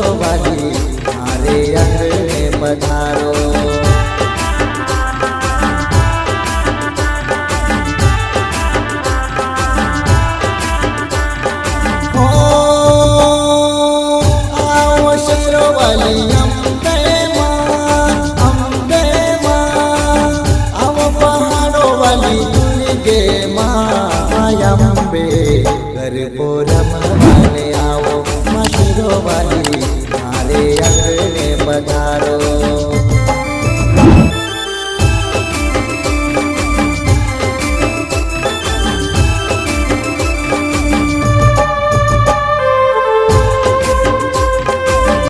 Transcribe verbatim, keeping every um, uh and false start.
वाली मारे अंगने पधारो। हो आओ शेरों वाली अम्बे माँ, अम्बे माँ, आओ पहाड़ों वाली दुर्गे माँ अम्बे, घर को रमवाने आओ माँ शेरों वाली मारे अंगने पधारो।